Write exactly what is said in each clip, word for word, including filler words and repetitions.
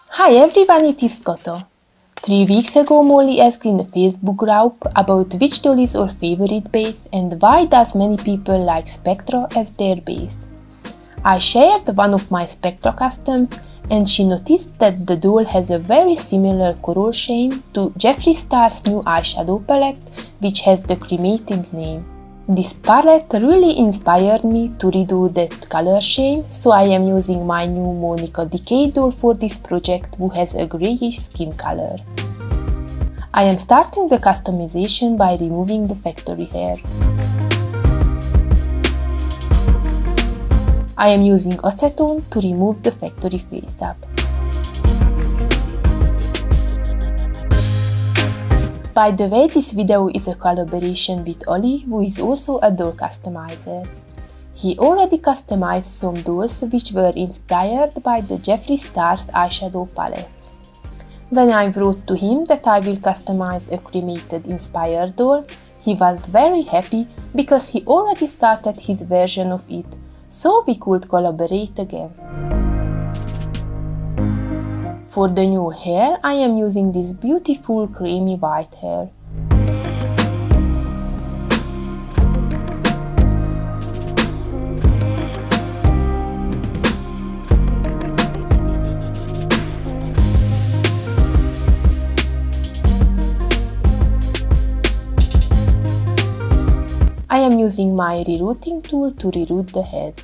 Hi everyone, it is Koto. Three weeks ago Molly asked in the Facebook group about which doll is our favorite base and why does many people like Spectro as their base. I shared one of my Spectro customs and she noticed that the doll has a very similar color scheme to Jeffree Star's new eyeshadow palette, which has the cremated name. This palette really inspired me to redo that color scheme, so I am using my new Monica Decay doll for this project, who has a greyish skin color. I am starting the customization by removing the factory hair. I am using acetone to remove the factory face-up. By the way, this video is a collaboration with Oli, who is also a doll customizer. He already customized some dolls which were inspired by the Jeffree Star's eyeshadow palettes. When I wrote to him that I will customize a cremated inspired doll, he was very happy because he already started his version of it, so we could collaborate again. For the new hair, I am using this beautiful creamy white hair. I am using my rerouting tool to reroute the head.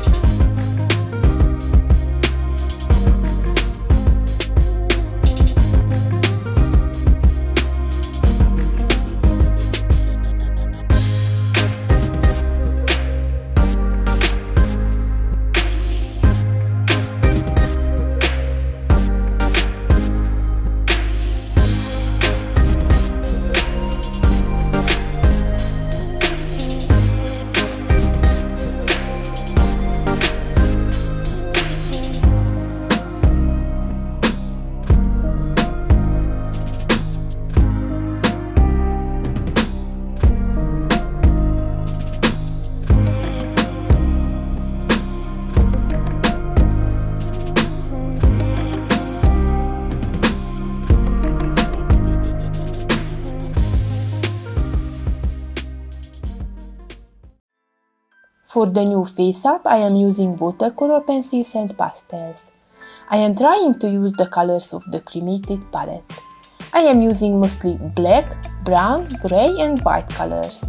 For the new face-up, I am using watercolor pencils and pastels. I am trying to use the colors of the cremated palette. I am using mostly black, brown, grey and white colors.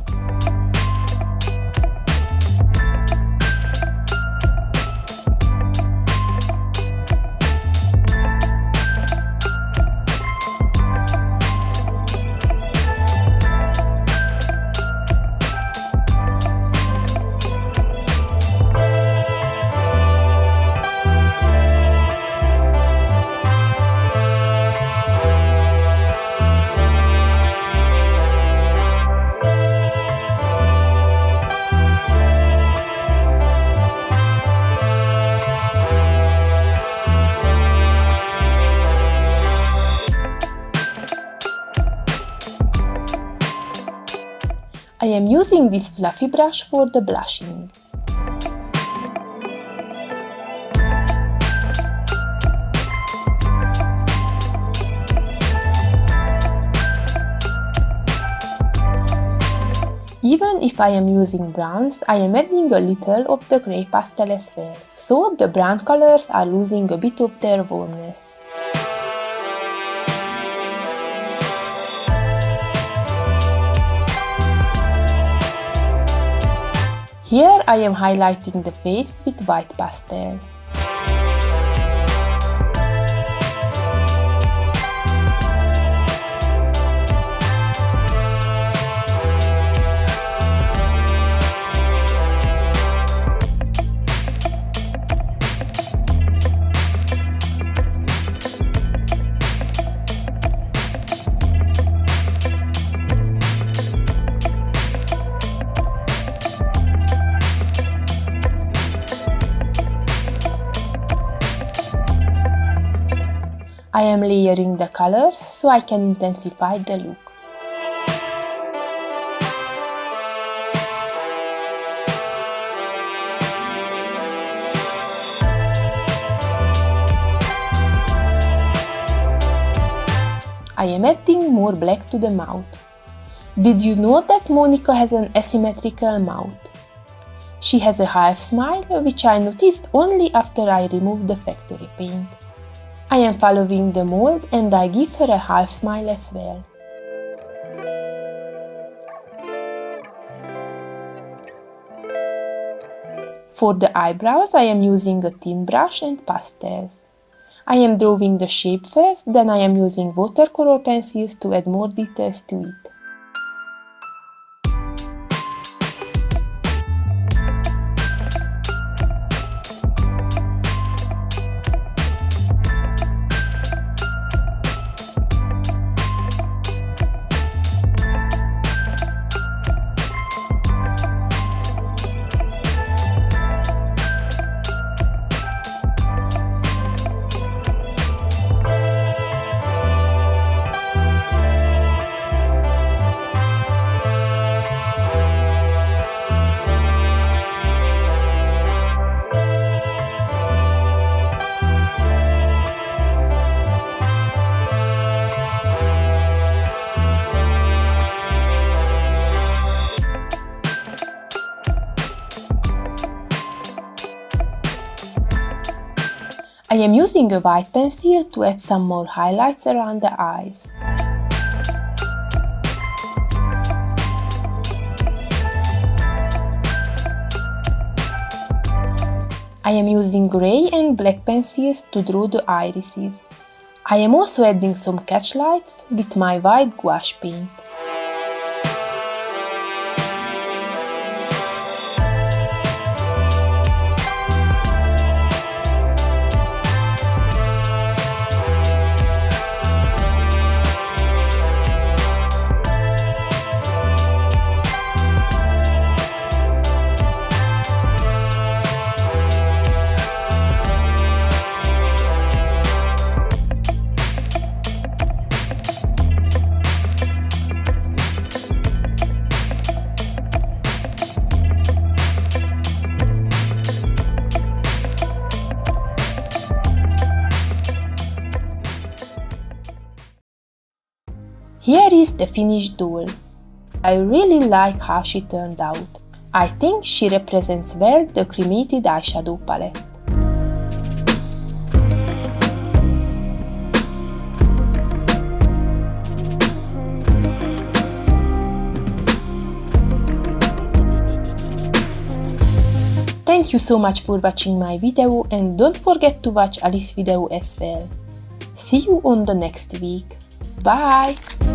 I am using this fluffy brush for the blushing. Even if I am using browns, I am adding a little of the grey pastel as well, so the brown colors are losing a bit of their warmness. Here I am highlighting the face with white pastels. I am layering the colors so I can intensify the look. I am adding more black to the mouth. Did you know that Monica has an asymmetrical mouth? She has a half smile, which I noticed only after I removed the factory paint. I am following the mold and I give her a half smile as well. For the eyebrows, I am using a thin brush and pastels. I am drawing the shape first, then I am using watercolor pencils to add more details to it. I am using a white pencil to add some more highlights around the eyes. I am using grey and black pencils to draw the irises. I am also adding some catch lights with my white gouache paint. Here is the finished doll. I really like how she turned out. I think she represents well the cremated eyeshadow palette. Thank you so much for watching my video and don't forget to watch Alice's video as well. See you on the next week. Bye!